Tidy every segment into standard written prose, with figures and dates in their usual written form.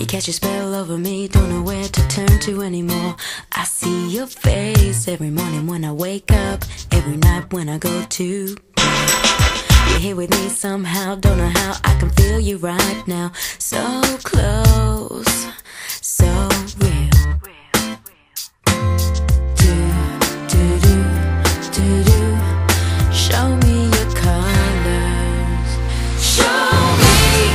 catch a spell over me, don't know where to turn to anymore. I see your face every morning when I wake up, every night when I go to bed. You're here with me somehow, don't know how, I can feel you right now. So close, so real. Show me your colors. Show me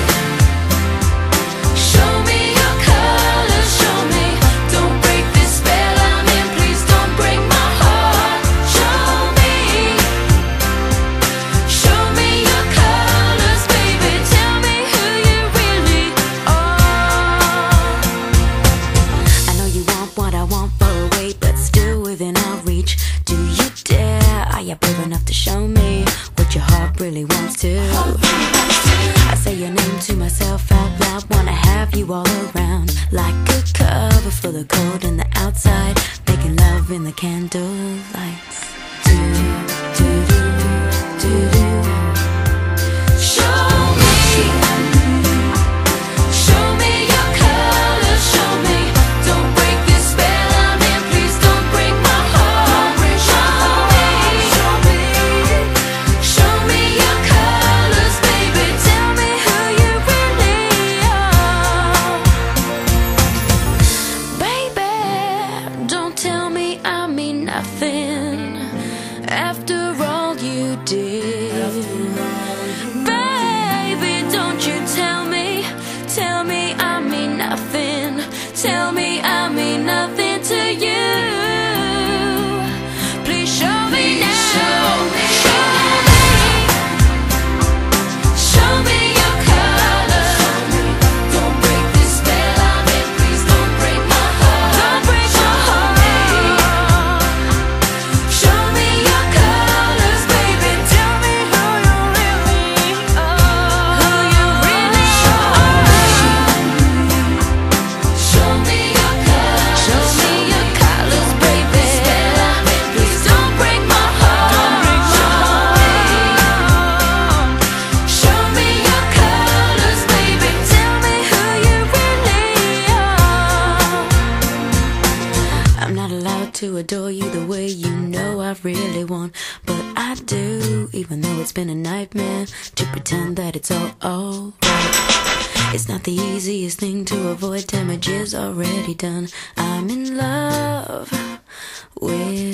your colors. Show me. Don't break this spell I'm in. Please don't break my heart. Show me your colors, baby. Tell me who you really are. I know you want what I want far away, but still within our reach. Do you dare? Are you brave enough to show me what your heart really wants to? I say your name to myself out loud, wanna have you all around, like a cover for the cold and the outside, making love in the candle lights. Do, do, do, do, do. Nothing after all you did. Baby, don't you tell me I mean nothing. Tell me I mean nothing to you. Please show me now. Show me your colors. Don't break this spell I'm in. Please don't break my heart. Don't break my heart. To adore you the way you know I really want, but I do, even though it's been a nightmare to pretend that it's all alright. It's not the easiest thing to avoid, damage is already done. I'm in love with